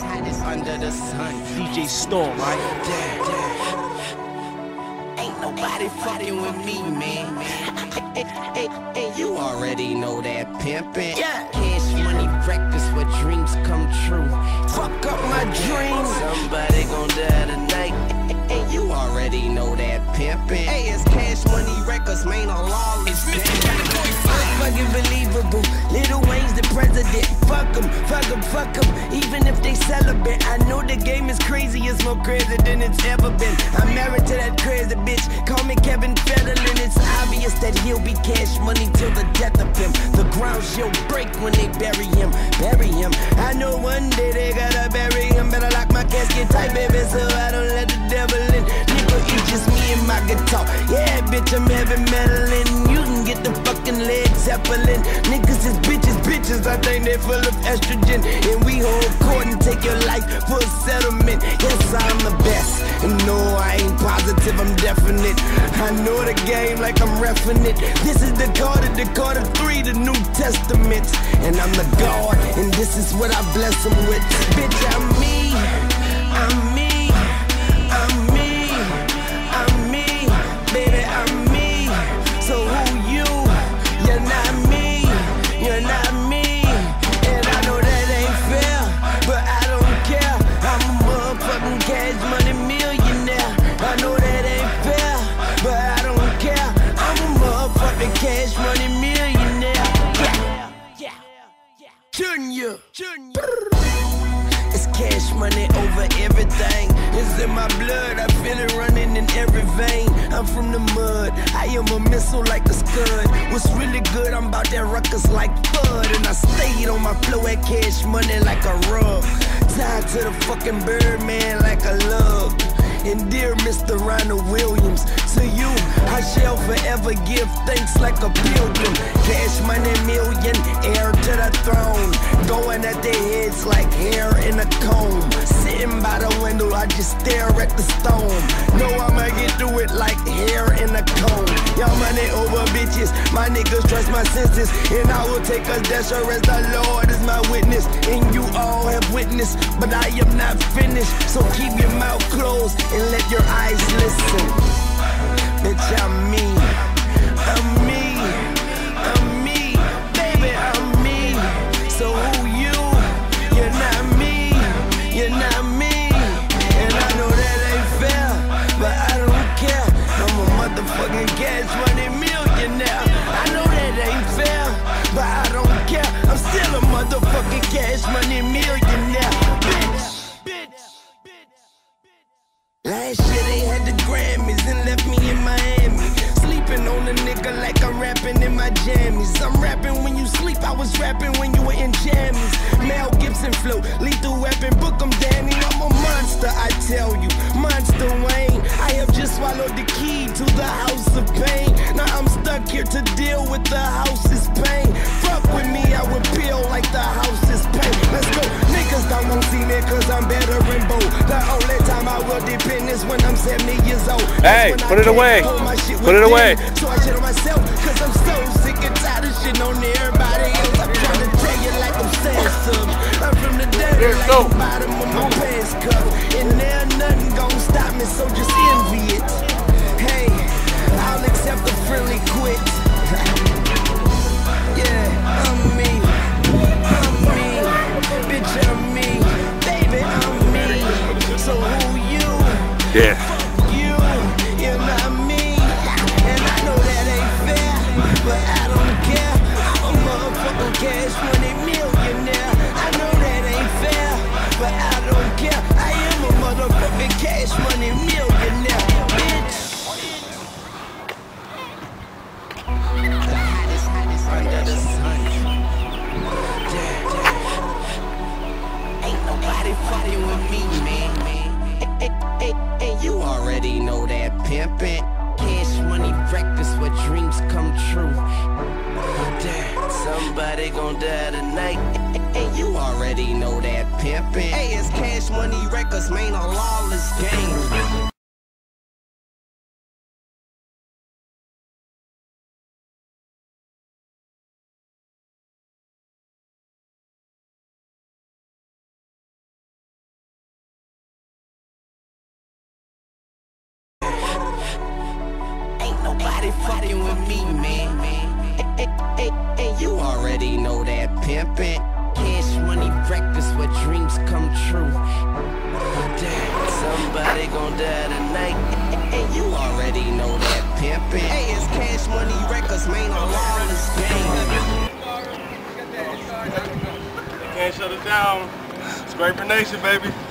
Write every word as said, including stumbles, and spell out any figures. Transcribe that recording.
hottest under the sun. D J Storm, right? Yeah, yeah. Ain't nobody fucking with me, man. Hey, hey, hey, you already know that pimpin'. Yeah. Cash money breakfast where dreams come true. Fuck up my dreams. Somebody gon' die tonight. Hey, you already know that pimpin'. Hey, it's Cash Money Records, man, a lawless game. Fucking believable. Lil Wayne's the president. Fuck him, fuck him, fuck him. Even if they celibate, I know the game is crazy. It's more crazy than it's ever been. I'm married to that crazy bitch. Call me Kevin Federline. It's obvious that he'll be Cash Money till the death of him. The ground she'll break when they bury him. Bury him. I know one day they gotta bury him. Better lock my casket tight, baby, so I don't let the devil in. Nigga, it's just me and my guitar. Yeah, bitch, I'm heavy meddling. You can get the fucking Led Zeppelin. Niggas is bitches, bitches. I think they full of estrogen. And we hold court and take your life for a settlement. Yes, I'm the best. And no, I ain't positive, I'm definite. I know the game like I'm reffing it. This is the Carter, the Carter three, the New Testament. And I'm the God, and this is what I bless them with. Bitch, I'm me. I'm me. I'm me. I'm me. Baby, I'm me. So who you? You're not me. You're not me. And I know that ain't fair, but I don't care. I'm a motherfucking Cash Money millionaire. I know that ain't fair, but I don't care. I'm a motherfucking Cash Money millionaire. Yeah. Yeah. Junior. Junior. It's Cash Money over everything. It's in my blood, I feel it running in every vein. I'm from the mud, I am a missile like a scud. What's really good, I'm about that ruckus like Bud. And I stayed on my flow at Cash Money like a rug. Tied to the fucking Birdman like a lug. And dear Mister Ronald Williams, to you I shall forever give thanks like a pilgrim. Cash Money million, heir to the throne. Going at their heads like hair in a comb. Sitting by the window, I just stare at the storm. Know I'ma get through it like hair in a comb. Y'all money over bitches, my niggas trust my senses. And I will take us there, sure as the Lord is my witness. And you all have witnessed, but I am not finished. So keep your mouth closed and let your eyes listen. Bitch, I'm me. I'm me. I'm me. Baby, I'm me. So who you? You're not me. You're not me. And I know that ain't fair, but I don't care. I'm a motherfucking Cash Money millionaire. I know that ain't fair, but I don't care. I'm still a motherfucking Cash Money millionaire. Bitch. Last year they had the Grammys and left me in Miami. Sleeping on a nigga like I'm rapping in my jammies. I'm rapping when you sleep, I was rapping when you were in jammies. Mel Gibson flow, lethal weapon, book 'em Danny. I'm a monster, I tell you, Monster Wayne. I have just swallowed the key to the house of pain. Now I'm stuck here to deal with the house's pain. Fuck with me, I would peel like the house is pain. Let's go, niggas don't gon' see me cause I'm better and bold. The only time I will depend is when I'm seventy years old. Hey, put it away. Put it away. So I shit on myself, cause I'm so sick and tired of shit on everybody else. I'm trying to tell you like I'm saying something. I'm from the dirt, like the bottom of my pants cup. And there nothing gon' stop me, so just envy it. Hey, I'll accept the friendly quit. Yeah, I'm me. I'm me. Bitch, I'm me. Baby, I'm me. So who you? Yeah. Fuck you. You're not me. And I know that ain't fair, but I don't care. I'm a motherfucking Cash Money millionaire. I know that ain't fair, but I don't care. I am a motherfucking Cash Money millionaire, bitch. The hottest, hottest under the sun. Yeah, yeah. Ain't nobody fucking with me, man. Hey, hey, hey, you already know that pimpin'. Cash Money breakfast where dreams come true. Damn, somebody gon' die tonight. Hey, you already know that pimpin'. Hey, it's Cash Money Records, man, a lawless game. you already know that pimpin'. Cash money breakfast where dreams come true. Damn, somebody gon' die tonight. And you already know that pimpin'. Hey, it's Cash Money Records, man, on Lawless game. Can't shut it down. Scraper Nation, baby.